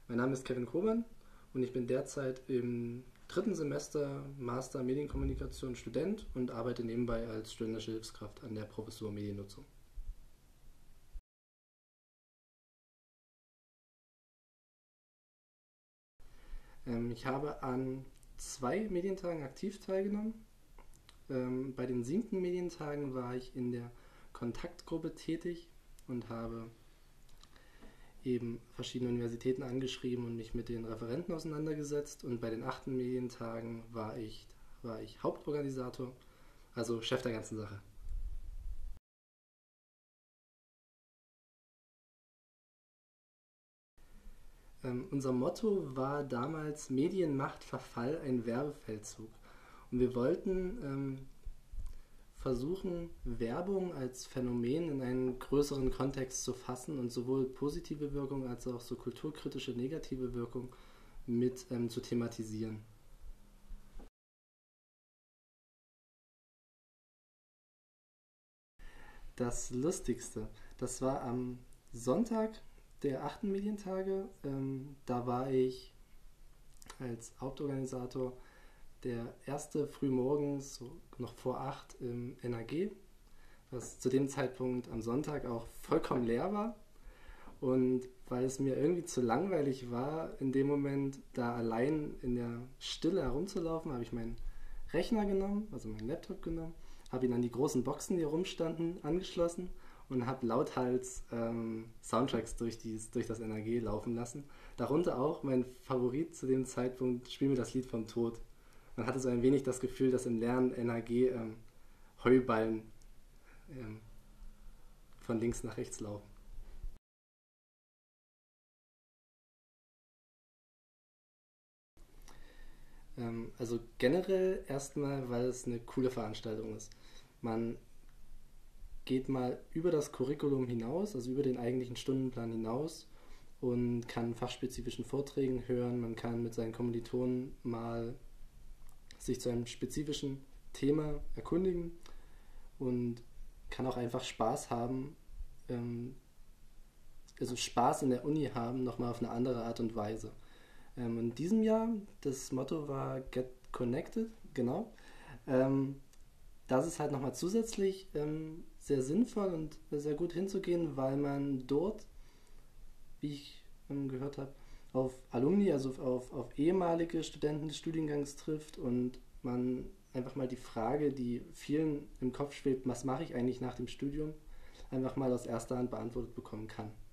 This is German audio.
Mein Name ist Kevin Koban und ich bin derzeit im dritten Semester Master Medienkommunikation Student und arbeite nebenbei als studentische Hilfskraft an der Professur Mediennutzung. Ich habe an 2 Medientagen aktiv teilgenommen. Bei den 7. Medientagen war ich in der Kontaktgruppe tätig und habe eben verschiedene Universitäten angeschrieben und mich mit den Referenten auseinandergesetzt. Und bei den 8. Medientagen war ich Hauptorganisator, also Chef der ganzen Sache. Unser Motto war damals Medien macht Verfall, ein Werbefeldzug. Und wir wollten versuchen, Werbung als Phänomen in einen größeren Kontext zu fassen und sowohl positive Wirkung als auch so kulturkritische negative Wirkung mit zu thematisieren. Das Lustigste, das war am Sonntag der 8. Medientage. Da war ich als Hauptorganisator der erste frühmorgens, so noch vor 8 im NAG, was zu dem Zeitpunkt am Sonntag auch vollkommen leer war. Und weil es mir irgendwie zu langweilig war, in dem Moment da allein in der Stille herumzulaufen, habe ich meinen Rechner genommen, also meinen Laptop genommen, habe ihn an die großen Boxen, die herumstanden, angeschlossen und habe lauthals Soundtracks durch das NRG laufen lassen. Darunter auch mein Favorit zu dem Zeitpunkt, Spiel mir das Lied vom Tod. Man hatte so ein wenig das Gefühl, dass im leeren NRG Heuballen ähm, von links nach rechts laufen. Also generell erstmal, weil es eine coole Veranstaltung ist. Man geht mal über das Curriculum hinaus, also über den eigentlichen Stundenplan hinaus und kann fachspezifischen Vorträgen hören. Man kann mit seinen Kommilitonen mal sich zu einem spezifischen Thema erkundigen und kann auch einfach Spaß haben, also Spaß in der Uni haben, nochmal auf eine andere Art und Weise. In diesem Jahr, das Motto war Get Connected, genau. Ähm, Das ist halt nochmal zusätzlich sehr sinnvoll und sehr gut hinzugehen, weil man dort, wie ich gehört habe, auf Alumni, also auf ehemalige Studenten des Studiengangs trifft und man einfach mal die Frage, die vielen im Kopf schwebt, was mache ich eigentlich nach dem Studium, einfach mal aus erster Hand beantwortet bekommen kann.